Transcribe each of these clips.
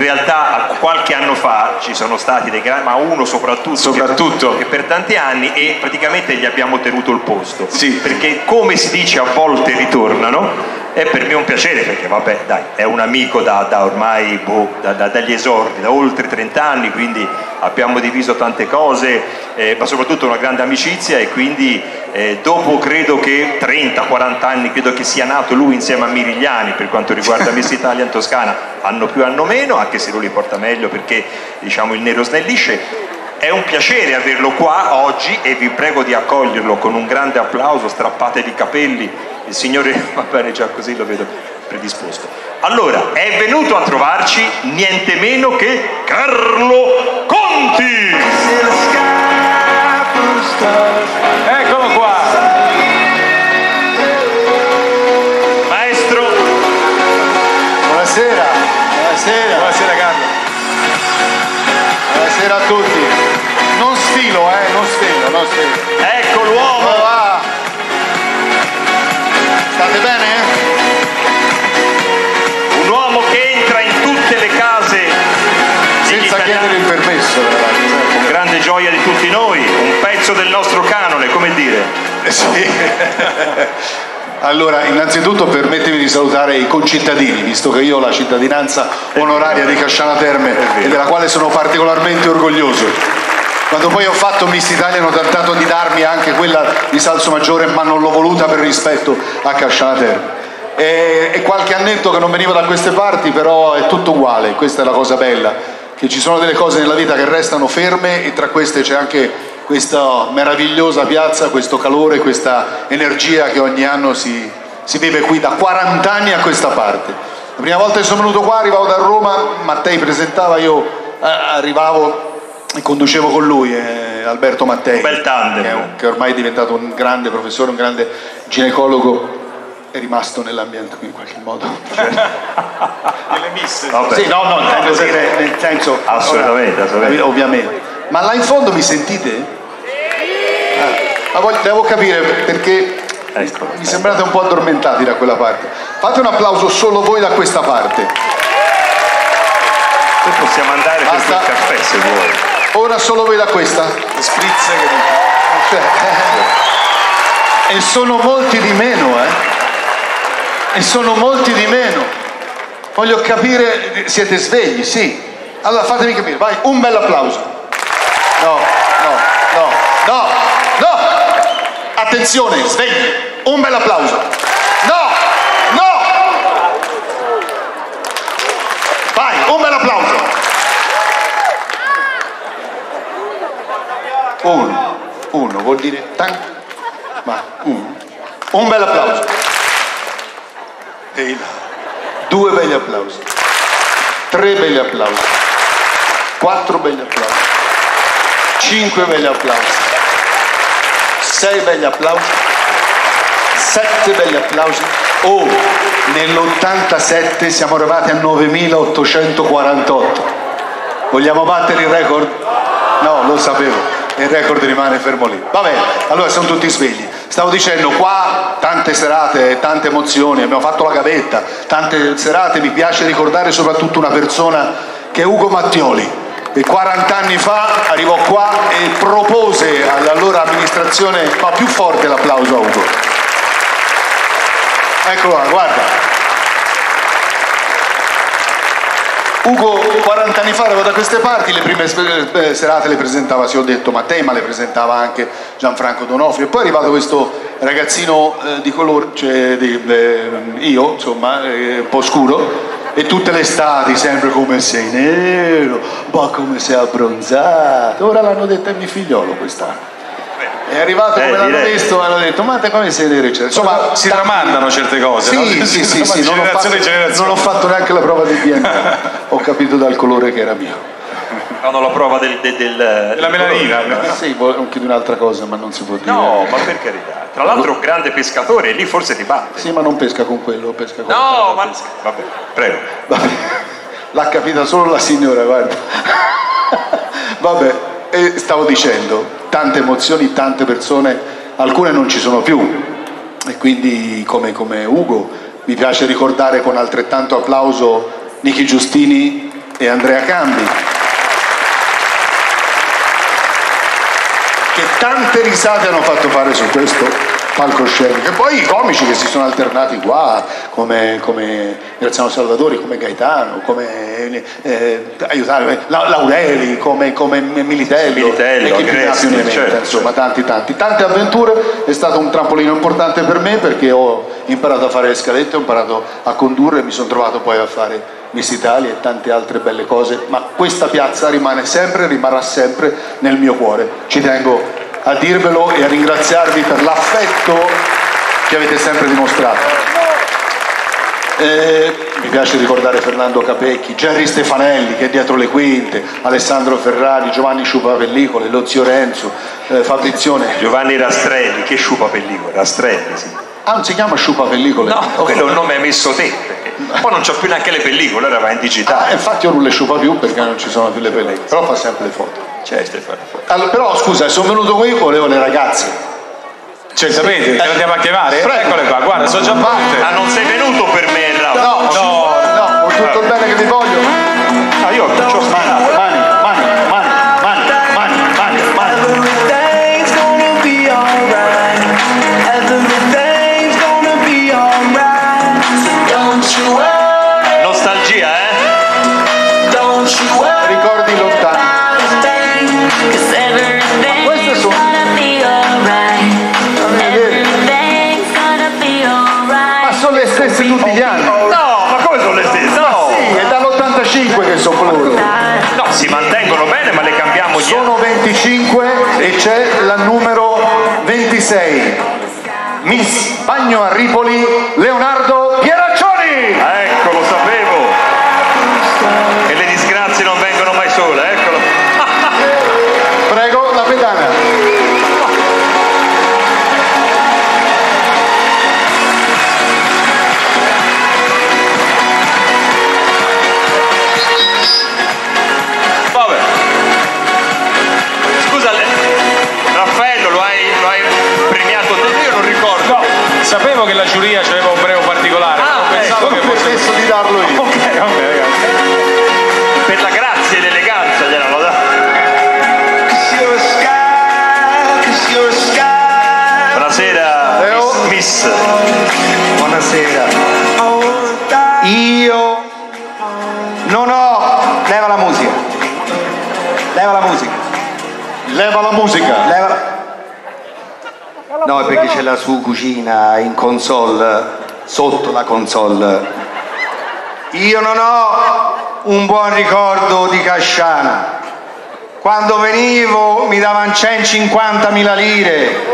realtà qualche anno fa ci sono stati dei grandi, ma uno soprattutto che per tanti anni, e praticamente gli abbiamo tenuto il posto, sì, perché come si dice a volte ritornano. È per me un piacere, perché vabbè, dai, è un amico da ormai dagli esordi, da oltre 30 anni, quindi abbiamo diviso tante cose, ma soprattutto una grande amicizia, e quindi dopo credo che 30-40 anni, credo che sia nato lui insieme a Mirigliani per quanto riguarda Miss Italia in Toscana, anno più anno meno, anche se lui li porta meglio perché diciamo il nero snellisce. È un piacere averlo qua oggi e vi prego di accoglierlo con un grande applauso, strappatevi i capelli, il signore va bene già così, lo vedo predisposto. Allora, è venuto a trovarci niente meno che Carlo Conti! Eccolo qua! Maestro! Buonasera! Buonasera! Buonasera Carlo! Buonasera a tutti! Non stilo, non stilo. Ecco l'uomo! Come va? State bene? Un uomo che entra in tutte le case Senza chiedere il permesso, con grande gioia di tutti noi, un pezzo del nostro canone, come dire. Sì. Allora, innanzitutto permettimi di salutare i concittadini, visto che io ho la cittadinanza onoraria di Casciana Terme e della quale sono particolarmente orgoglioso. Quando poi ho fatto Miss Italia hanno tentato di darmi anche quella di Salsomaggiore, ma non l'ho voluta per rispetto a Casciana Terme. E qualche annetto che non venivo da queste parti, però è tutto uguale, questa è la cosa bella, che ci sono delle cose nella vita che restano ferme, e tra queste c'è anche questa meravigliosa piazza, questo calore, questa energia che ogni anno si vive qui da 40 anni a questa parte. La prima volta che sono venuto qua arrivavo da Roma, Mattei presentava, io arrivavo e conducevo con lui, Alberto Mattei, un bel tandem, che ormai è diventato un grande professore, un grande ginecologo, è rimasto nell'ambiente qui in qualche modo. Delle misse. Sì, no, intendo dire, nel senso, assolutamente. ovviamente. Ma là in fondo mi sentite? Devo capire perché mi sembrate un po' addormentati da quella parte. Fate un applauso solo voi da questa parte. Poi possiamo andare per il caffè se vuoi. Ora solo voi da questa. Spritz che E sono molti di meno, E sono molti di meno. Voglio capire, siete svegli, sì. Allora fatemi capire, vai, un bel applauso. No. Attenzione, svegli. Un bel applauso. No. Vai, un bel applauso. Uno vuol dire tanto. Ma un bel applauso. E due belli applausi. 3 belli applausi. 4 belli applausi. 5 belli applausi. 6 belli applausi, 7 belli applausi. Nell'87 siamo arrivati a 9.848. Vogliamo battere il record? No, lo sapevo, il record rimane fermo lì. Va bene, allora siamo tutti svegli. Stavo dicendo, qua tante serate, tante emozioni, abbiamo fatto la gavetta, tante serate. Mi piace ricordare soprattutto una persona che è Ugo Mattioli, che 40 anni fa arrivò qua e propose all'allora amministrazione, fa più forte l'applauso a Ugo. Eccolo qua, guarda. Ugo 40 anni fa arrivò da queste parti, le prime serate le presentava, sì, ho detto Mattei, ma le presentava anche Gianfranco D'Onofrio, e poi è arrivato questo ragazzino di colore, cioè io, insomma, un po' scuro, e tutte le estati sempre come sei nero, ma come sei abbronzato. Ora l'hanno detto a mio figliolo quest'anno. È arrivato come l'hanno visto e hanno detto ma te come sei nero, eccetera. Insomma, si tramandano certe cose, sì, no? Sì, non ho fatto neanche la prova del DNA. Ho capito dal colore che era mio. Fanno la prova della melanina. Sì, anche di un'altra cosa, ma non si può dire. No, ma per carità. Tra l'altro un grande pescatore, lì forse ti batte. Sì, ma non pesca con quello, pesca con no, ma vabbè, prego. L'ha capita solo la signora, guarda. Vabbè, e stavo dicendo, tante emozioni, tante persone, alcune non ci sono più, e quindi come Ugo mi piace ricordare con altrettanto applauso Nichi Giustini, e Andrea Cambi, che tante risate hanno fatto fare su questo palcoscenico, e poi i comici che si sono alternati qua, come Graziano Salvatori, come Gaetano, come Laureli, come Militello, e chi più ne ha più ne metta, insomma tante avventure. È stato un trampolino importante per me, perché ho imparato a fare le scalette, ho imparato a condurre, mi sono trovato poi a fare Miss Italia e tante altre belle cose, ma questa piazza rimane sempre, rimarrà sempre nel mio cuore. Ci tengo a dirvelo e a ringraziarvi per l'affetto che avete sempre dimostrato. Mi piace ricordare Fernando Capecchi, Gerry Stefanelli che è dietro le quinte, Alessandro Ferrari, Giovanni Sciupapellicole, lo zio Renzo, Fabrizione. Giovanni Rastrelli, che Sciupapellicole? Rastrelli, sì. Ah, non si chiama Sciupapellicole? No, quello è un nome messo te, perché poi non c'ho più neanche le pellicole, ora va in digitale. Infatti io non le sciupa più perché non ci sono più le pellicole, però fa sempre le foto. Certo, allora, però scusa, sono venuto qui, volevo le ragazze. Cioè, sapete, che andiamo a chiamare? Eccole qua, guarda, sono già pronte. Ah, non sei venuto per me, Raul? No, con tutto il bene che vi voglio. Ah, io c'ho sparato. Mani. Nostalgia, Ricordi lontani. Queste sono... Ma sono le stesse tutti gli anni. No, ma come sono le stesse? No. Sì, è dall'85 che sono loro. No, si mantengono bene, ma le cambiamo gli anni. Sono 25 e c'è la numero 26. Miss Bagno a Ripoli, Leonardo Pieraccioni. Ecco, lo sapevo. E le disgrazie non vengono mai sole, eccolo. Prego, la pedana. Vabbè. Scusa, Raffaello, lo hai premiato te? Io non ricordo. No, sapevo che la giuria aveva un breve particolare. Non pensavo che fosse... Penso di darlo io. Ok, ragazzi. Per la grazia e l'eleganza gliel'hanno dato. Buonasera, Miss. Buonasera. Io non ho... Leva la musica. Leva la musica. Leva la musica. No, è perché c'è la sua cucina in console, sotto la console. Io non ho un buon ricordo di Casciana. Quando venivo mi davano 150.000 lire.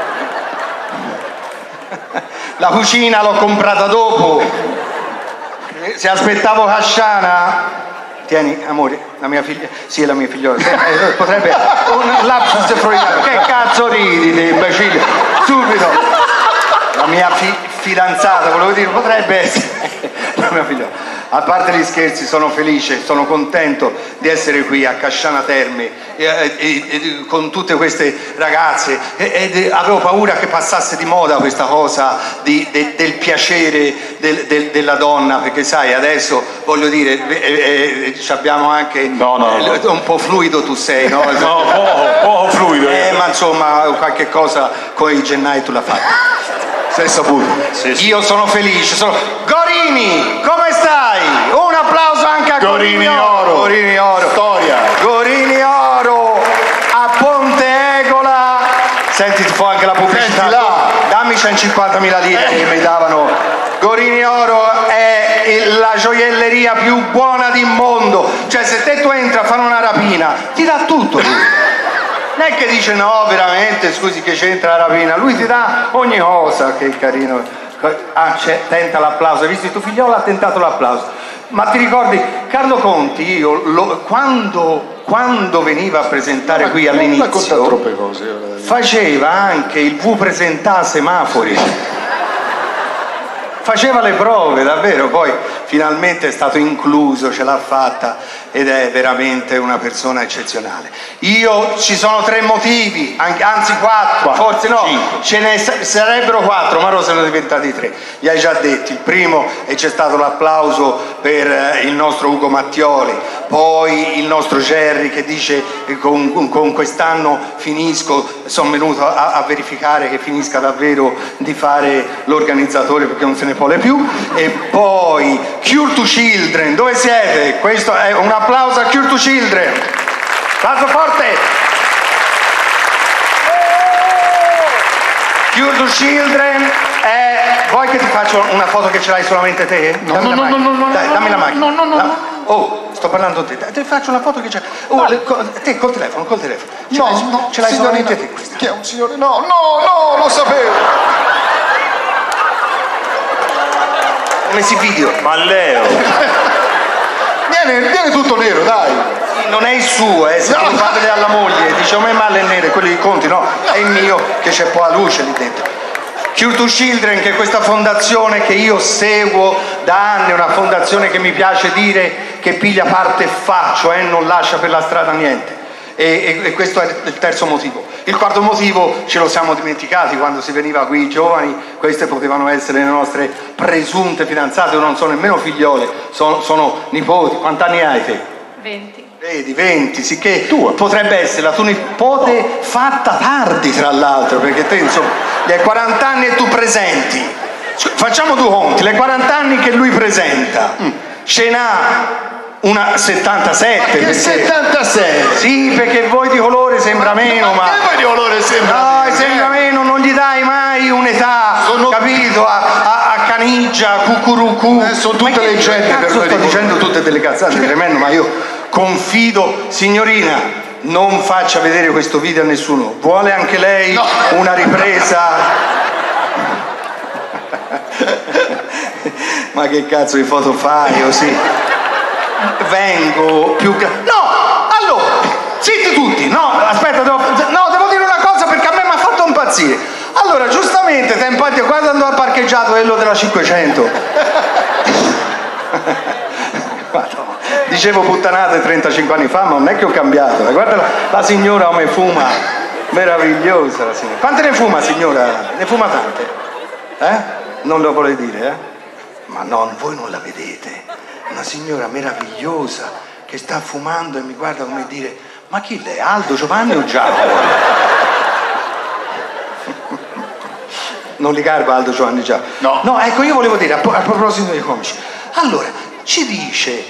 La cucina l'ho comprata dopo. Se aspettavo Casciana... Tieni, amore, la mia figlia... Sì, è la mia figliola. Potrebbe... Un lapsus freudiano. Che cazzo ridi, te imbecille? Subito. La mia fidanzata, volevo dire, potrebbe essere... La mia figliola. A parte gli scherzi, sono felice, sono contento di essere qui a Casciana Terme con tutte queste ragazze ed avevo paura che passasse di moda questa cosa del piacere della donna, perché sai, adesso voglio dire abbiamo anche un po' fluido tu sei, no? No, poco fluido. Ma insomma qualche cosa con i Gennai tu la fai. Sei saputo. Sì. Io sono felice, Gorini, come stai? Un applauso anche a Gorini Oro. Gorini Oro. Storia. Gorini Oro a Ponte Egola. Senti, ti fa anche la pubblicità. Senti là. Dammi 150.000 lire che mi davano. Gorini Oro è la gioielleria più buona del mondo. Cioè, se tu entri a fare una rapina, ti dà tutto lui. Non è che dice no, veramente, scusi, che c'entra la rapina. Lui ti dà ogni cosa, che carino. Tenta l'applauso. Hai visto, tuo figliolo ha tentato l'applauso. Ma ti ricordi, Carlo Conti, quando veniva a presentare qui all'inizio, troppe cose. faceva anche il V presentà semafori. Faceva le prove, davvero, poi finalmente è stato incluso, ce l'ha fatta ed è veramente una persona eccezionale. Ci sono 3 motivi, anzi 4, forse no, 5. Ce ne sarebbero 4, ma sono diventati 3. Li hai già detti. Il primo, e c'è stato l'applauso per il nostro Ugo Mattioli, poi il nostro Gerry che dice con quest'anno finisco, sono venuto a verificare che finisca davvero di fare l'organizzatore perché non se ne vuole più, e poi Cure to Children, dove siete? Questo è un applauso a Cure to Children, applauso forte. Cure to Children vuoi che ti faccio una foto che ce l'hai solamente te? No, dammi la macchina. Dai, dammi la macchina. No. Oh, sto parlando a te. Ti faccio una foto che c'è. Te col telefono. No, ce l'hai solamente te questa. Chi è un signore? No, lo sapevo. Come si video? Ma Leo, Viene tutto nero, dai. Non è il suo, se tu fate alla moglie, dice a me male è nero, quelli conti, no, è il mio che c'è poi la luce lì dentro. Cure to Children, che è questa fondazione che io seguo da anni, una fondazione che mi piace dire che piglia parte e fa, cioè non lascia per la strada niente. E questo è il terzo motivo. Il quarto motivo ce lo siamo dimenticati quando si veniva qui giovani, queste potevano essere le nostre presunte fidanzate, non sono nemmeno figliole, sono nipoti. Quant'anni hai te? 20. Vedi, 20, sicché tu potrebbe essere la tua nipote fatta tardi tra l'altro, perché te insomma gli hai 40 anni e tu presenti. Facciamo 2 conti, le 40 anni che lui presenta, ce n'ha una 77. Ma che perché... 76? Sì, perché voi di colore sembra meno, ma... voi di colore sembra no, meno? sembra meno, non gli dai mai un'età, capito? A Caniggia, Cucurucù. Sono tutte leggende per noi. Sto dicendo tutte delle cazzate, tremendo, ma io confido, signorina, non faccia vedere questo video a nessuno. Vuole anche lei una ripresa? Ma che cazzo di foto fai così? Vengo più no, allora zitti tutti, no, aspetta, devo dire una cosa perché a me mi ha fatto impazzire. Allora, giustamente tempo addietro, quando andò al parcheggiato quello della 500 dicevo puttanate 35 anni fa, ma non è che ho cambiato. Guarda la signora come fuma, meravigliosa la signora. Quante ne fuma, signora? Ne fuma tante? Non lo vuole dire, Ma no, voi non la vedete. Una signora meravigliosa che sta fumando e mi guarda come dire: ma chi lei? Aldo, Giovanni o Giacomo? Non li garba Aldo, Giovanni, Giacomo? No, ecco, io volevo dire a proposito dei comici. Allora, ci dice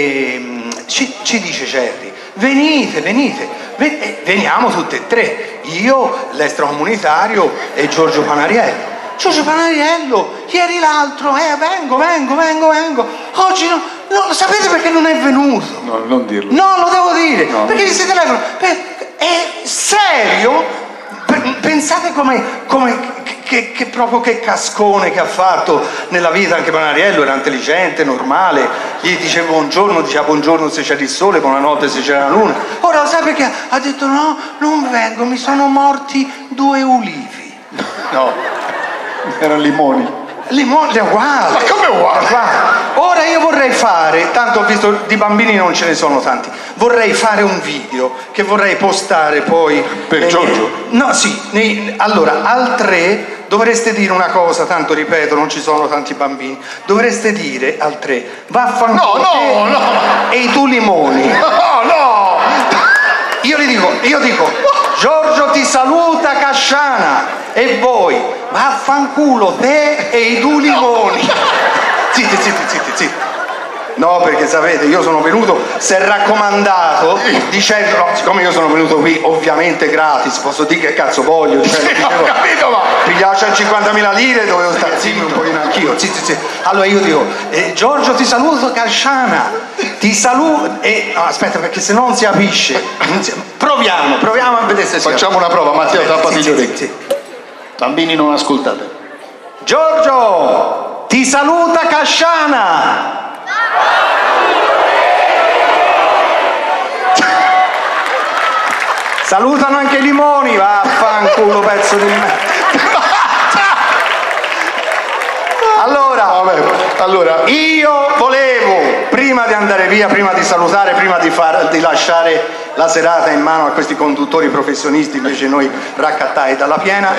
Gerry, venite, veniamo tutte e 3, io, l'extracomunitario e Giorgio Panariello. Giorgio Panariello, ieri l'altro, vengo. Oggi no, sapete perché non è venuto? No, non dirlo. No, lo devo dire, perché si telefona. È serio? Pensate che proprio che cascone che ha fatto nella vita anche Panariello, era intelligente, normale, gli diceva buongiorno se c'era il sole, buonanotte se c'era la luna. Ora lo sai perché ha detto no, non vengo, mi sono morti 2 ulivi. No. Erano limoni. Limoni, è uguale. Ma come uguale? Ora io vorrei fare, tanto ho visto di bambini non ce ne sono tanti, vorrei fare un video che vorrei postare poi. Per Giorgio? No, sì. Allora, al 3 dovreste dire una cosa, tanto ripeto, non ci sono tanti bambini. Dovreste dire al 3, vaffanculo. No. E i tu limoni. No. Io dico, Giorgio ti saluta Casciana. E voi, vaffanculo te e i due limoni. Zitti. No, perché sapete, io sono venuto, si è raccomandato, dicendo, no, siccome io sono venuto qui ovviamente gratis, posso dire che cazzo voglio, dicevo, ho capito, ma pigliavo 150.000 lire, dovevo stare zitto un pochino anch'io, zitti. Allora io dico, Giorgio ti saluto Casciana, ti saluto, no, aspetta perché se no non si capisce, proviamo a vedere se si facciamo una prova, Matteo, tappati gli orecchi. Sì. Bambini, non ascoltate. Giorgio ti saluta Casciana. Salutano anche i limoni, vaffanculo pezzo di me. Allora, Allora, io volevo, prima di andare via, prima di salutare, prima di lasciare la serata in mano a questi conduttori professionisti, invece noi raccattai dalla piena,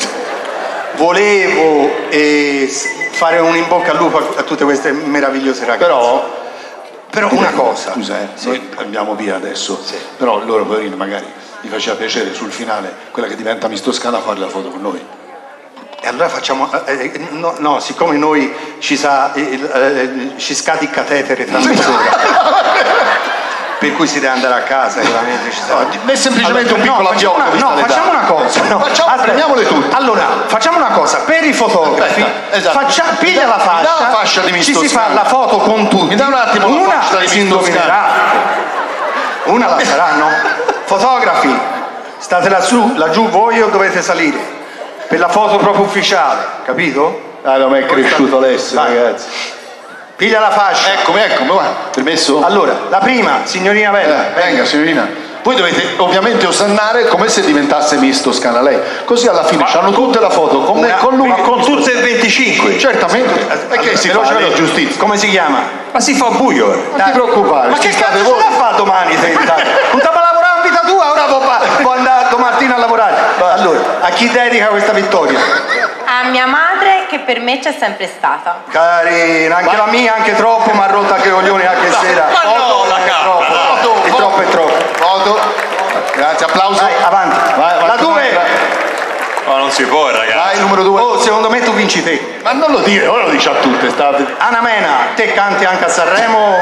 volevo fare un in bocca al lupo a tutte queste meravigliose ragazze. Però una cosa. Scusa, noi andiamo via adesso, però loro poverini magari gli faceva piacere sul finale quella che diventa Miss Toscana a fare la foto con noi. E allora facciamo, no, siccome noi ci scadi il catetere tra mezz'ora, per cui si deve andare a casa, veramente ci sa. È semplicemente un piccolo abbiocco. Facciamo una cosa. Prendiamole tutte. Allora, facciamo una cosa, per i fotografi, piglia la fascia di Miss ci si Toscana. fa la foto con tutti. Mi dà un attimo la una fascia di si Miss indovinerà, una la saranno. Fotografi, state laggiù, voi o dovete salire? Per la foto proprio ufficiale, capito? Non è cresciuto Alessio, ragazzi. Piglia la fascia. Eccomi, va. Permesso? Allora, la prima, signorina Bella. Venga, signorina. Voi dovete ovviamente osannare come se diventasse Miss Toscana lei. Così alla fine hanno tutte la foto con me, con lui. Ma con tutte e 25? Certamente. Perché si fa la giustizia? Come si chiama? Ma si fa buio. Non ti preoccupare. Ma che cazzo ce la fa domani? Non stava lavorando in vita tua, ora può andare domattina a lavorare. Allora, a chi dedica questa vittoria? A mia madre, che per me c'è sempre stata. Carina, anche la mia, anche troppo, ma ha rotto anche i coglioni anche sera. Ma no, la troppo. È troppo, è troppo. Foto. Grazie, applauso. Vai, avanti. Vai, la 2. Ma non si può, ragazzi. Vai, numero 2. Oh, secondo me tu vinci te. Ma non lo dire, ora lo dici a tutte. Anna Mena, te canti anche a Sanremo.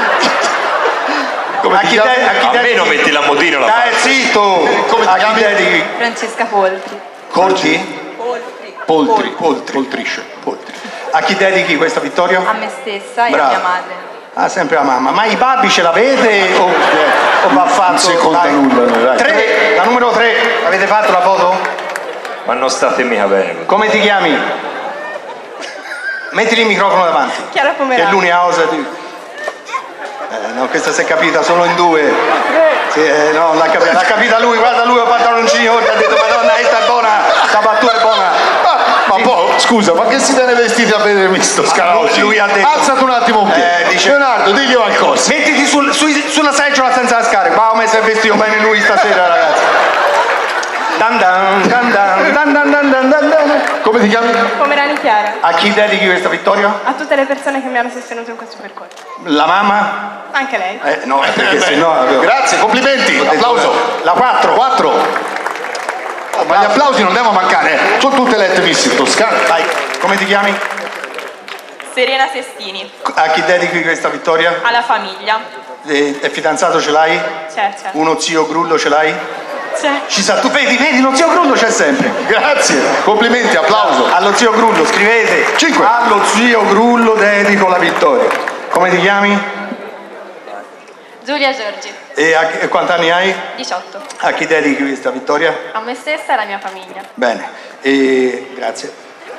Come ti chiami? A me non metti la modina la Dai, zitto. Come ti A chi chiami? dedichi? Francesca Poltri. Corti? Poltri. A chi dedichi questa vittoria? A me stessa e Brava. a mia madre. Ah, sempre la mamma. Ma i babbi ce l'avete o va fatto? Non si conta nulla, dai. 3, la numero 3. Avete fatto la foto? Ma non state mica bene. Come ti chiami? Mettili il microfono davanti. Chiara Che è Pomerano. l'unica cosa di... no, questa si è capita solo in 2. Sì, no, l'ha capita lui, guarda lui, ho pantaloncini, ha detto madonna, questa è buona, sta battuta è buona. Ma poi, scusa, ma che si viene vestiti a vedere Miss Toscana oggi? Lui ha detto... Alzati un attimo un piede. Dice... Leonardo, digli qualcosa. Mettiti sulla seggiola senza la scarica. Ma come si è vestito bene lui stasera, ragazzi. Dan dan, dan dan, dan dan dan dan dan dan. Come ti chiami? Pomerani Chiara. A chi dedichi questa vittoria? A tutte le persone che mi hanno sostenuto in questo percorso. La mamma? Anche lei. No, perché sennò... Grazie, complimenti. Applauso. La 4. 4. Ma gli applausi non devono mancare, sono tutte lette Miss Toscana. Vai, come ti chiami? Serena Sestini. A chi dedichi questa vittoria? Alla famiglia. E fidanzato ce l'hai? C'è. Uno zio Grullo ce l'hai? C'è. Ci sa, tu vedi, lo zio Grullo c'è sempre. Grazie, complimenti, applauso. Allo zio Grullo, scrivete. 5. Allo zio Grullo dedico la vittoria. Come ti chiami? Giulia Giorgi. E quanti anni hai? 18. A chi dedichi questa vittoria? A me stessa e alla mia famiglia. Bene, grazie.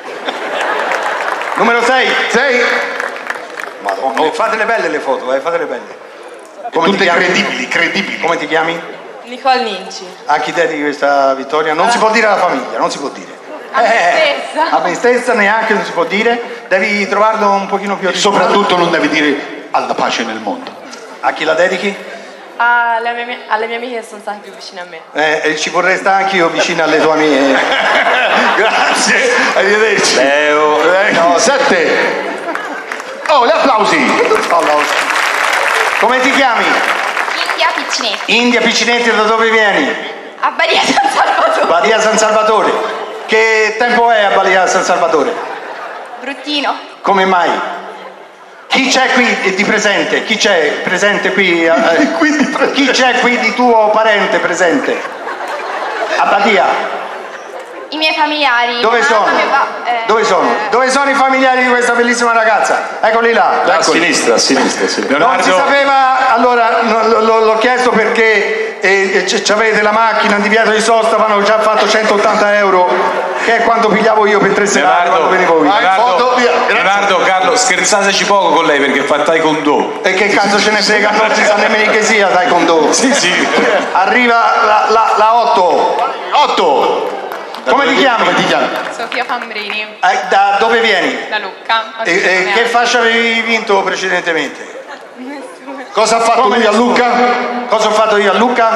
Numero 6. Madonna, fatele belle le foto, fatele belle. Come Tutte ti chiami? credibili. Come ti chiami? Nicole Ninci. A chi dedichi questa vittoria? Non si può dire alla famiglia, non si può dire. A me stessa. A me stessa neanche non si può dire. Devi trovarlo un pochino più originale. Soprattutto non devi dire alla pace nel mondo. A chi la dedichi? Alle mie amiche che sono state più vicine a me. Ci vorrei stare anch'io vicino alle tue amiche. Grazie, arrivederci. Leo. 7. Oh, gli applausi. Come ti chiami? India Piccinetti. India Piccinetti, da dove vieni? A Badia San Salvatore. Badia San Salvatore. Che tempo è a Badia San Salvatore? Bruttino. Come mai? Chi c'è qui di presente? Chi c'è presente qui? Chi c'è qui di tuo parente presente? A Badia? I miei familiari. Dove sono? Dove sono? Dove sono i familiari di questa bellissima ragazza? Eccoli là. A sinistra, sì. Non si sapeva, allora l'ho chiesto perché avete la macchina di Pietro di Sosta, ma hanno già fatto 180 euro, che è quanto pigliavo io per 3 serate quando venivo io. Leonardo, Carlo, scherzateci poco con lei perché fa taekwondo. E che cazzo ce ne frega, non si sa nemmeno che sia taekwondo. Sì. Arriva la 8. Come ti chiami? Come ti chiami? Sofia Fambrini, Da dove vieni? da Lucca. E che fascia avevi vinto precedentemente? Cosa ha fatto lui a Lucca? Cosa ho fatto io a Lucca?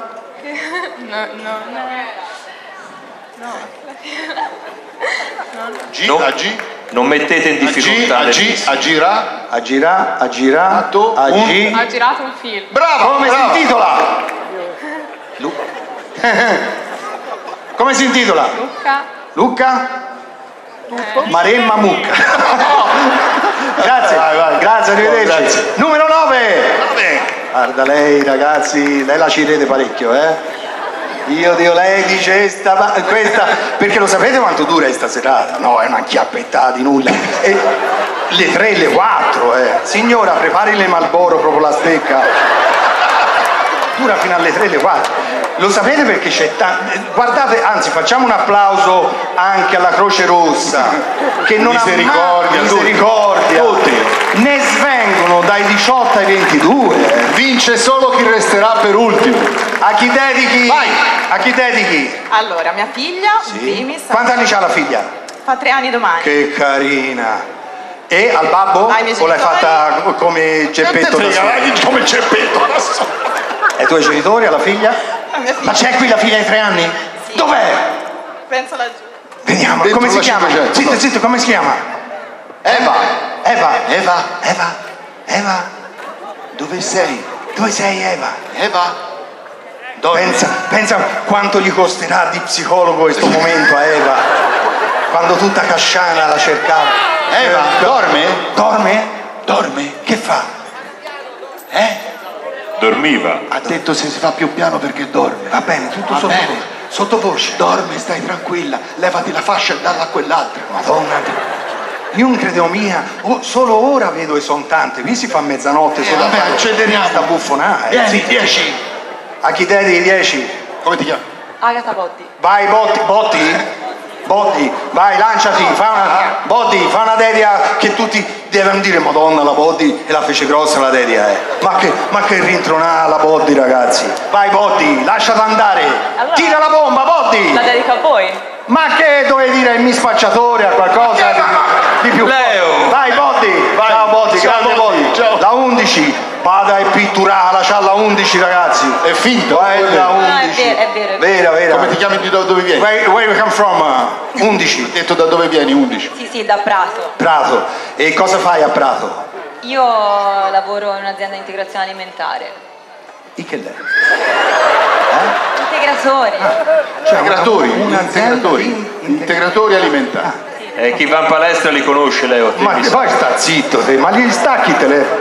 G, No. a G, Non mettete in difficoltà le piste. a gira. A girato, Un- Ha girato un film. Brava, Come brava. si intitola? Come si intitola? Lucca. Luca? Maremma Mucca. Grazie, Vai. grazie, arrivederci. Grazie. Numero 9. Guarda lei, ragazzi, lei la ci ride parecchio, eh? Dio, lei dice questa, perché lo sapete quanto dura questa serata? No, è una chiappettata di nulla. E le 3, le 4, Signora, prepari le Marlboro, proprio la stecca. Dura fino alle 3, le 4. Lo sapete perché c'è guardate, anzi facciamo un applauso anche alla Croce Rossa che non Misericordia, ha misericordia. tutti. Ne svengono dai 18 ai 22. Vince solo chi resterà per ultimo. A chi dedichi? Vai. A chi dedichi? Allora, mia figlia, in primis, Quanti anni c'ha la figlia? fa 3 anni domani. Che carina. E al babbo? Ai miei O l'hai genitori? fatta come Geppetto da solo? Come c'è petto adesso. E i tuoi genitori, alla figlia? La mia figlia. Ma c'è qui la figlia di 3 anni? Sì. Dov'è? Penso laggiù. Vediamo, Dentro come si la chiama? 500. Zitto, come si chiama? Eva, Eva, dove sei? dove sei Eva? Eva. Pensa quanto gli costerà di psicologo questo momento a Eva, quando tutta Casciana la cercava. Eva, dorme? Dorme? Dorme. Che fa? Dormiva. Ha detto se si fa più piano perché dorme. Va bene, tutto Va sottovoce. bene. Sottovoce. Dorme, stai tranquilla. Levati la fascia e dalla a quell'altra. Madonna. Io non credevo mia, solo ora vedo che sono tante, qui si fa mezzanotte solo vabbè, a fare acceleriamo. sta buffonata. Vieni, 10. A chi dedichi 10? Come ti chiami? Agata Botti. Vai Botti, vai, lanciati, fa una dedica che tutti devono dire Madonna la Botti, e la fece grossa la dedica, Ma che rintronà la Botti, ragazzi. Vai Botti, lasciati andare. Allora- Tira la bomba, Botti. La dedico a voi. Ma che dovevi dire il mi spacciatore a qualcosa di più? Leo. Vai Botti, ciao Botti, Ciao, grande Botti, Botti. ciao. La 11, vada e pitturala, c'ha la 11 ragazzi. È finto? Vai la No, 11. è vero. Vera. Come ti chiami di dove vieni? Where you come from? 11. Ho detto da dove vieni, 11. Sì, da Prato. Prato. E cosa fai a Prato? Io lavoro in un'azienda di integrazione alimentare. I che lei? Integratori. Cioè, Integratori, integratori alimentari. Chi va in palestra li conosce lei. Ma che poi sta zitto, te, ma gli stacchi te le...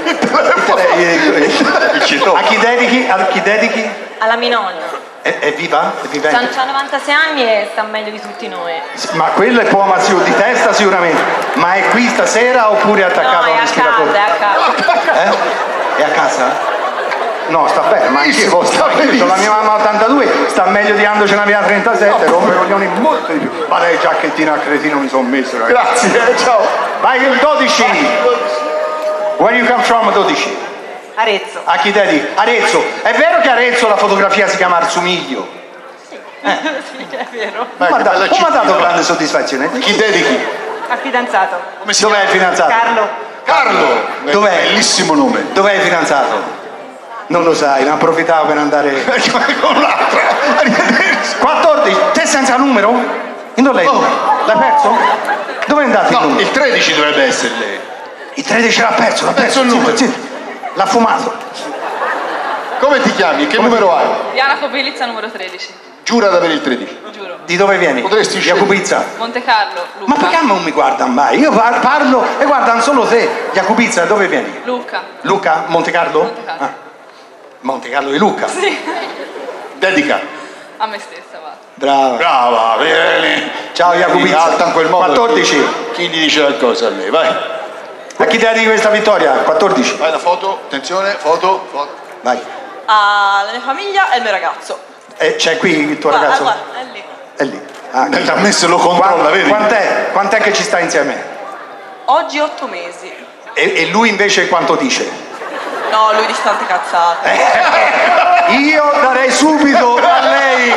A chi dedichi? Alla mia nonna. È viva? È vivente? C'ha 96 anni e sta meglio di tutti noi. Ma quello è poi di testa sicuramente. Ma è qui stasera oppure è attaccato No, è al a respiratore? casa, è a casa. È a casa? No, sta bene, ma anch'io sta meglio. La mia mamma 82 sta meglio di quando ce n'aveva 37, rompe i coglioni molto di più. Ma lei giacchettina a cretino mi sono messo, ragazzi. Grazie, ciao. Vai il 12. Where you come from, 12? Arezzo. A chi dedichi? Arezzo. È vero che Arezzo la fotografia si chiama Arsumiglio? Sì, è vero. Mi ha dato grande soddisfazione. Chi dedichi? Al fidanzato. Dov'è il fidanzato? Carlo. Carlo. Dov'è? Bellissimo nome. Dov'è il fidanzato? Non lo sai, ne approfittavo per andare... Con l'altra. Arrivederci. 14, te senza numero? E non l'hai? L'hai perso? Dove è andato il No, numero? il 13 dovrebbe essere lei. Il 13 l'ha perso, il numero. zitto. L'ha fumato. Come ti chiami? Che numero hai? Diana Kopilizza, numero 13. Giura di avere il 13. Giuro. Di dove vieni? Potresti scegliere. Jacupizza. Monte Carlo, Lucca. Ma perché non mi guardano mai? Io parlo e guardano solo te. Jacupizza, da dove vieni? Lucca. Luca? Monte Carlo? Monte Carlo. Monte Carlo di Lucca. Sì. Dedica. A me stessa, va. Brava. Brava, bene. Ciao Jacupizza. Alta in quel modo. 14. Chi gli dice qualcosa a lei? Vai. A chi dedichi questa vittoria? 14. Vai la foto. Attenzione, foto. Vai. Alla mia famiglia e al mio ragazzo. E c'è qui il tuo ragazzo? Guarda, è lì. È lì. Ah, Da me se lo controlla, vedi? Quant'è che ci sta insieme? Oggi 8 mesi. E lui invece quanto dice? No, lui dice tante cazzate. Io darei subito a lei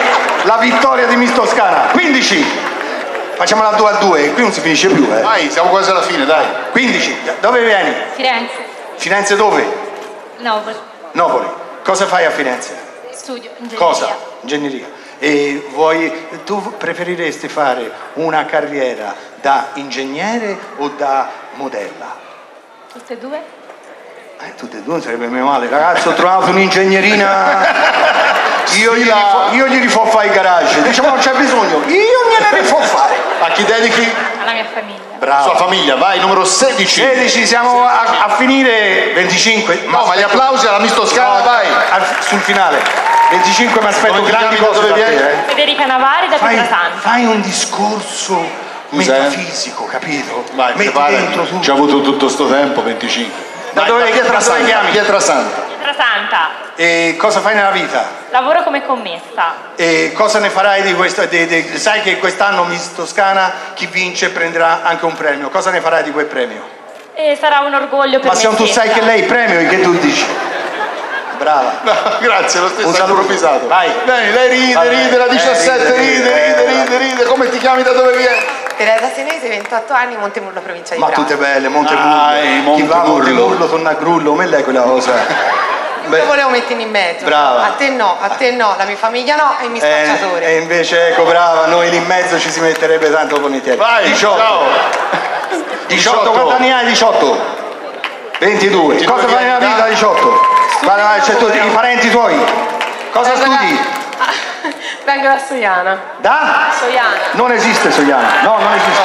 la vittoria di Miss Toscana. 15. Facciamola 2-2, qui non si finisce più, Dai, siamo quasi alla fine, dai. 15. Dove vieni? Firenze. Firenze dove? Napoli. Napoli. Cosa fai a Firenze? Studio. Ingegneria. Cosa? Ingegneria. E tu preferiresti fare una carriera da ingegnere o da modella? Tutte e due? Tutte e due non sarebbe meno male. Ragazzi, ho trovato un'ingegnerina. Io gli rifò fare il garage. Diciamo non c'è bisogno. Io gliene rifò fare. A chi dedichi? Alla mia famiglia. Bravo. Sua famiglia, vai, numero 16. 16, siamo a finire. 25. No, ma gli applausi alla Miss Toscana, No, vai. sul finale. 25 mi aspetto Come ti grandi chiami, cose da da dove te, vieni? Federica Navari da Fai, Pietrasanta. fai un discorso Scusa, metafisico, capito? Vai, Metti preparati. dentro tu. Ci ha avuto tutto sto tempo, 25. Da dove chiami? Pietrasanta. Pietrasanta. E cosa fai nella vita? Lavoro come commessa. E cosa ne farai di questo? Sai che quest'anno Miss Toscana chi vince prenderà anche un premio. Cosa ne farai di quel premio? E sarà un orgoglio per Ma me se non tu stessa. sai che lei premio, che tu dici? Brava. No, grazie, lo stesso Un saluto. improvvisato. Vai. Bene, lei ride, Vai. ride, la 17, ride. Come ti chiami, da dove vieni? Teresa Senese, 28 anni, Montemurlo, provincia di Ma Milano. tutte belle, Montemurlo. Dai, Chi va a Montemurlo. Montemurlo torna a Grullo, come lei quella cosa? Io volevo mettermi in mezzo. Brava. A te no, la mia famiglia no e mi spacciatore. E invece ecco brava, noi lì in mezzo ci si metterebbe tanto volentieri. Vai, 18. ciao. 18, quanti anni hai? 18? 22. Cosa fai nella vita? 18. Vai, c'è i parenti tuoi. Cosa studi? Vengo da Soiana. Da? Soiana. Non esiste Soiana. No, non esiste.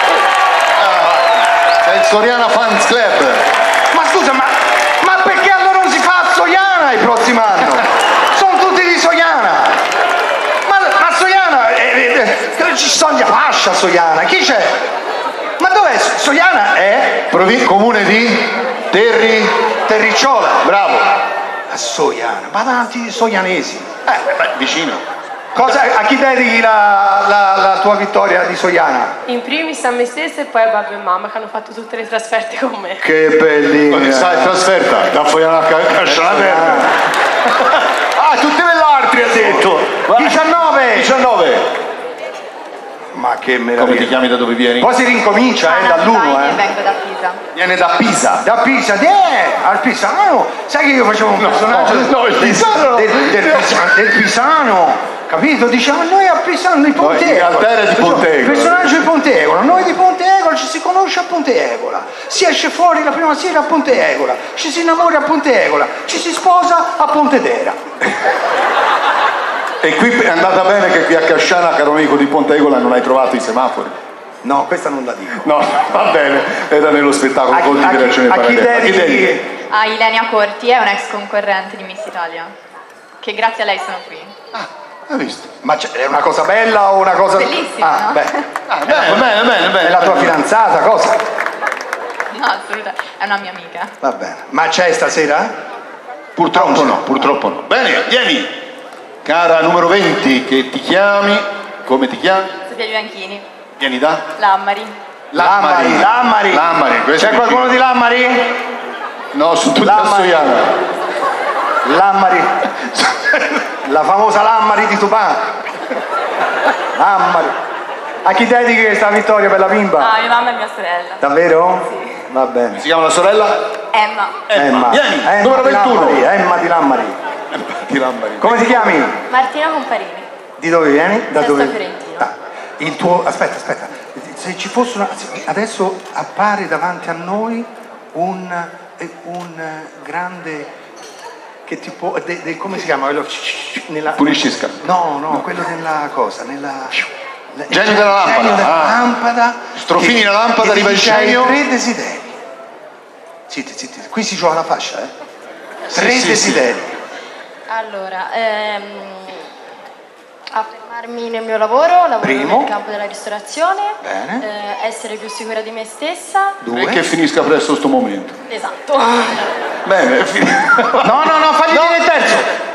Sei il Soriana Fans Club. Ma scusa, ma perché allora non si fa a Soiana il prossimo anno? Sono tutti di Soiana. Ma Soiana, ci sono gli Apascia a Soiana. Chi c'è? Ma dov'è? Soiana è? Comune di Terricciola. Bravo. A Soiana, ma tanti soianesi. Vicino. A chi dedichi la tua vittoria di Soiana? In primis a me stessa e poi a babbo e mamma che hanno fatto tutte le trasferte con me. Che bellina. Sai, trasferta da Foiana a Casciana Terme. Tutte quell'altri ha detto. 19. Ma che Come ti meraviglia. chiami, da dove vieni? Poi si rincomincia dall'1, Vengo da Pisa. Viene da Pisa. Da Pisa, al Pisano. Sai che io facevo un personaggio il Pisano. del Pisano, capito? Diciamo noi a Pisano di Ponte in realtà era di Ponte Egola. Personaggio di Ponte Egola. Noi di Ponte Egola ci si conosce a Ponte Egola. Si esce fuori la prima sera a Ponte Egola. Ci si innamora a Ponte Egola. Ci si sposa a Pontedera. E qui è andata bene che qui a Casciana, caro amico di Ponte Egola, non hai trovato i semafori. No, questa non la dico. No, va bene, era nello spettacolo con dichiarazione a chi parallela. dedichi? A Ilenia Corti, è un'ex concorrente di Miss Italia. Che grazie a lei sono qui. Hai visto? Ma è una cosa bella o una cosa... Bellissima, no? Bene. È la tua fidanzata, cosa? No, assolutamente. È una mia amica. Va bene. Ma c'è stasera? Purtroppo no. Bene, vieni. Cara numero 20, che ti chiami? Come ti chiami? Sofia Bianchini. Vieni da? Lammari. Lammari. questo C'è è qualcuno di Lammari? No, sono tutti Lammari. a Soiana. Lammari. La famosa Lammari di Tupà. Lammari. A chi dedichi questa vittoria per la bimba? Ah, mia mamma e mia sorella. Davvero? Sì. Va bene. Si chiama la sorella? Emma. Vieni, Emma numero di 21. Lammari, Emma di Lammari. Ti Lammari. Come ti chiami? Martina Comparini. Di dove vieni? Da Sesto dove? Fiorentino. Il tuo. Aspetta. Se ci fosse una. Adesso appare davanti a noi un grande. Che tipo. Come si chiama? Puliscisca. No, quello della cosa. Genio della lampada. Genio della lampada. Strofini la lampada, arriva il genio. 3 desideri. Zitti. Qui si gioca la fascia, eh? 3 sì, desideri. Allora, affermarmi nel mio lavoro Primo. nel campo della ristorazione, Bene. essere più sicura di me stessa. 2. E che finisca presto sto momento. Esatto. Bene, è finito. No, fagli dire il terzo.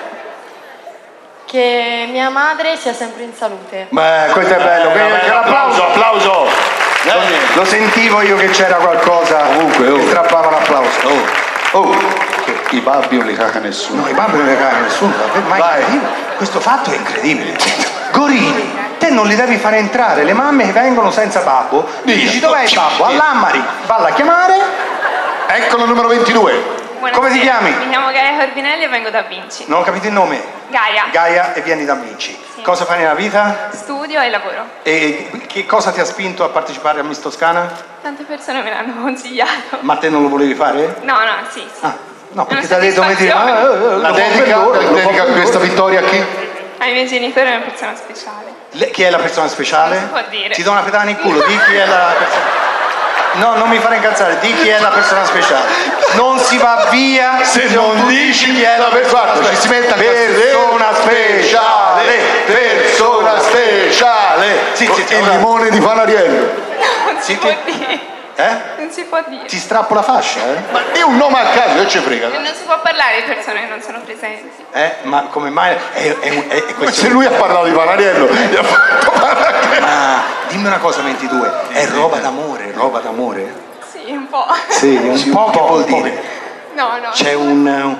Che mia madre sia sempre in salute. Beh, questo è bello. Applauso. Lo sentivo io che c'era qualcosa Comunque, che strappava l'applauso. I babbi non li caga nessuno. No, i babbi non ne caga nessuno. Ma è Vai. incredibile. Questo fatto è incredibile. Gorini, te non li devi fare entrare, le mamme che vengono senza babbo, dici dov'è il babbo? All'Ammari, valla a chiamare. Eccolo numero 22. Come ti chiami? Mi chiamo Gaia Corbinelli e vengo da Vinci. Non ho capito il nome? Gaia. Gaia e vieni da Vinci. Sì. Cosa fai nella vita? Studio e lavoro. E che cosa ti ha spinto a partecipare a Miss Toscana? Tante persone me l'hanno consigliato. Ma te non lo volevi fare? No, sì. Ah, no, perché È ti una ha detto come dire, soddisfazione. La dedica questa vittoria a chi? Ai miei genitori è una persona speciale. Chi è la persona speciale? Non si può dire. Ti do una pedana in culo, di chi è la persona. No, non mi fare incazzare, di chi è la persona speciale. Non si va via Se non dici chi è la persona speciale. Ci si mette a persona speciale. Persona speciale. Sì, Il limone di Panariello. Non si può dire. Non si può dire. Ti strappo la fascia, Ma è un nome a caso, che ci frega. E non si può parlare di persone che non sono presenti. Ma come mai? È questo. Se lui ha parlato di Panariello, gli ha fatto Panariello. Ma dimmi una cosa, 22, è roba d'amore, roba d'amore? Sì, un po'. Sì, un po' che vuol dire? No. C'è È un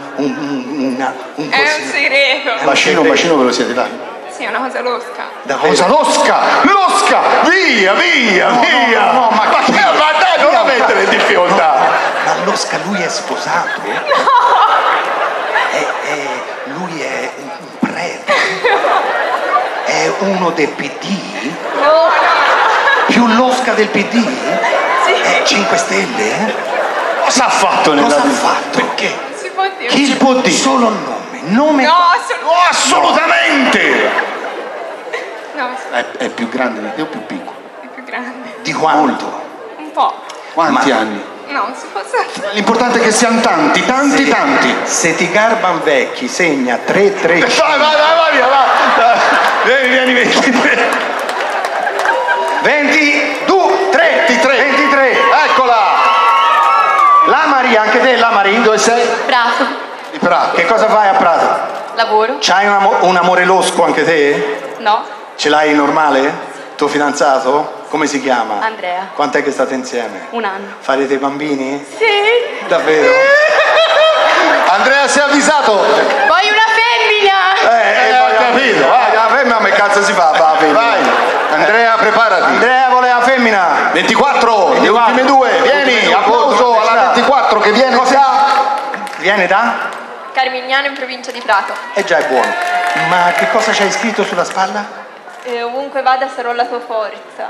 segreto. Bacino ve lo siete dati? Sì, è una cosa losca. Da cosa? Losca! Via! No, ma dai, non la mettere in difficoltà! Ma Losca, lui è sposato? Lui è un prete? È uno del PD? No. Più Losca del PD? Sì. 5 Stelle? Cosa ha fatto nella Cosa ha vita? fatto? Perché? Non si può dire. Chi può dire? Solo il nome. Nome. No, Assolutamente! no, È più grande di te o più piccolo? è più grande. Di quanto? Un po'. Quanti anni? No, non si può sapere. L'importante è che siano tanti. Se ti garban vecchi, segna 3, 3. Vai, via, va! Vieni, 23. 23. Eccola! La Maria, anche te la Maria? Dove sei? Prato. Di Prato. Che cosa fai a Prato? Lavoro. C'hai un amore losco anche te? No. Ce l'hai normale? Tuo fidanzato? Come si chiama? Andrea. Quant'è che state insieme? 1 anno. Farete bambini? Sì. Davvero? Andrea, sei avvisato? Voglio una femmina. Ho capito, vai. La femmina come cazzo si fa? Va, femmina. Vai. Andrea, preparati. Andrea vuole la femmina. 24, le ultime due. Vieni, applauso alla 24 che viene da... Viene da? Carmignano in provincia di Prato. Già è buono. Ma che cosa c'hai scritto sulla spalla? E ovunque vada sarò la tua forza.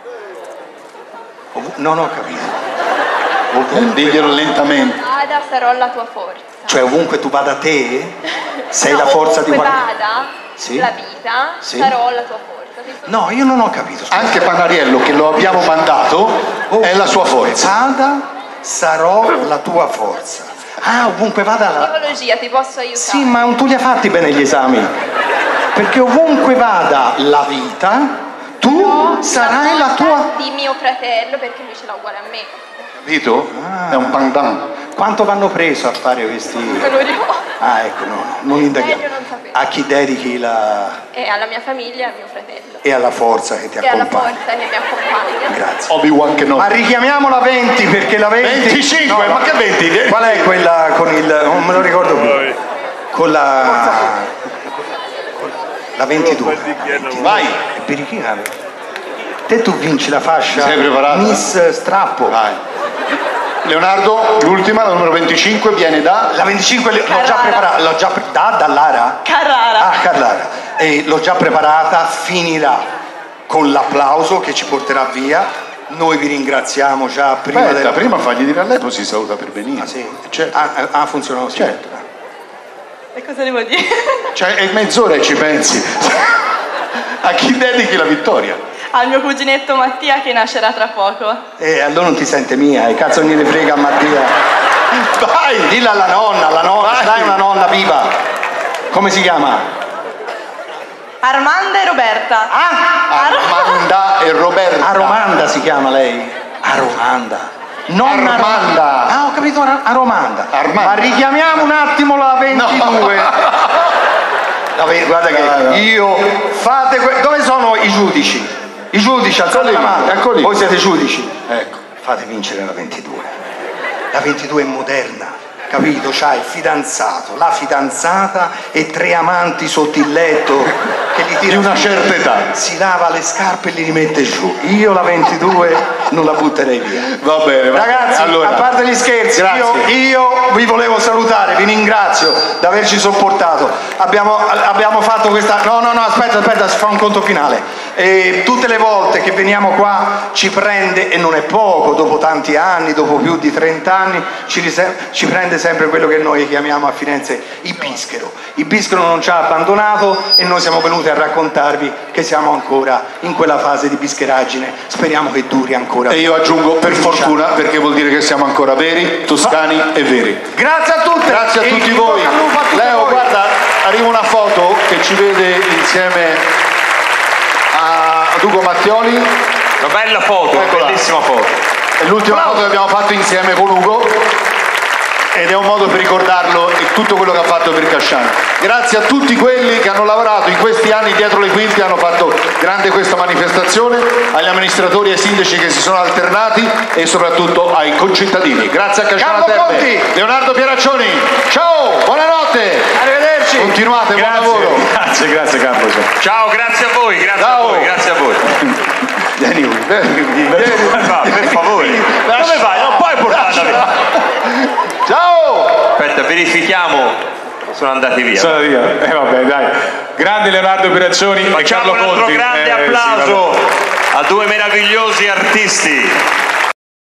Non ho capito. Diglielo lentamente. Vada sarò la tua forza. Cioè ovunque tu vada te, sei No, la forza di ovunque qualcuno. vada Sì. la vita, Sì. sarò la tua forza. No, io non ho capito. Anche Panariello, che lo abbiamo mandato, è la sua forza. Vada, sarò la tua forza. Ah, ovunque vada la... Psicologia, ti posso aiutare? Sì, ma non tu li hai fatti bene gli esami. Perché ovunque vada la vita, tu sarai la tua... Di mio fratello, perché lui ce l'ha uguale a me. Capito? È un pandan. Quanto vanno preso a fare questi... Me lo dico. Ah, ecco, no, non indaghiamo. Meglio non sapere. A chi dedichi la... E alla mia famiglia e a mio fratello. e alla forza che ti E alla accompagna. forza che mi accompagna. Grazie. Obi-Wan che no. Ma richiamiamo la 20 perché la 20... 25, No, ma che 20? Qual è quella con il... non me lo ricordo più. Con la... La 22. Vai. E Perichina. Te tu vinci la fascia. Sei preparata? Miss Strappo. Vai. Leonardo, l'ultima, la numero 25, viene da... La 25 l'ho già Carrara. preparata. L'ho già Dallara? Carrara. Ah, Carrara. E l'ho già preparata, finirà con l'applauso che ci porterà via. Noi vi ringraziamo già prima Aspetta, della... prima fagli dire a lei, poi si saluta per venire. Ah, sì? Certo. Funziona così. Certo. E cosa devo dire? Cioè, è mezz'ora e ci pensi. A chi dedichi la vittoria? Al mio cuginetto Mattia che nascerà tra poco. Allora non ti sente mia, e cazzo ne frega a Mattia. Vai! Dilla alla nonna, Vai. dai una nonna viva. Come si chiama? Armanda e Roberta. Armanda e Roberta. Aromanda si chiama lei. Aromanda. Non Armanda. Ah, ho capito, Aromanda. Armanda. Ma richiamiamo un attimo la 22. Guarda che io fate dove sono i giudici? I giudici, alzate la mano. eccoli. Voi siete giudici. Ecco. Fate vincere la 22. La 22 è moderna, capito? C'ha il fidanzato, la fidanzata e 3 amanti sotto il letto che li tira Di una certa età. si lava le scarpe e li rimette giù. Io la 22 non la butterei via. Va bene, Ragazzi, allora, a parte gli scherzi, io vi volevo salutare, vi ringrazio di averci sopportato. Abbiamo fatto questa... No, aspetta, si fa un conto finale. Tutte le volte che veniamo qua ci prende, e non è poco, dopo tanti anni, dopo più di 30 anni, ci prende sempre quello che noi chiamiamo a Firenze il bischero. Il bischero non ci ha abbandonato e noi siamo venuti a raccontarvi che siamo ancora in quella fase di bischeraggine. Speriamo che duri ancora. E io aggiungo per fortuna, perché vuol dire che siamo ancora veri, toscani e veri. Grazie a tutti. Grazie a tutti voi. Leo, guarda, arriva una foto che ci vede insieme a Ugo Mattioli. Una bella foto, Eccola. bellissima foto. È l'ultima foto che abbiamo fatto insieme con Ugo ed è un modo per ricordarlo e tutto quello che ha fatto per Casciano. Grazie a tutti quelli che hanno lavorato in questi anni dietro le quinte, hanno fatto grande questa manifestazione, agli amministratori e ai sindaci che si sono alternati e soprattutto ai concittadini. Grazie a Casciano Terme. Leonardo Pieraccioni, ciao, buonanotte. Arrivederci. Continuate, buon lavoro. Grazie Carlo. Ciao, grazie a voi, grazie Ciao. a voi, grazie a voi. Vieni, Per favore. Dove vai? Non puoi portarla via. ciao. Aspetta, verifichiamo. Sono andati via. Sono via. Vabbè, dai. Grande Leonardo Pieraccioni e Facciamo Carlo un altro Conti. grande Sì, applauso vabbè. a 2 meravigliosi artisti.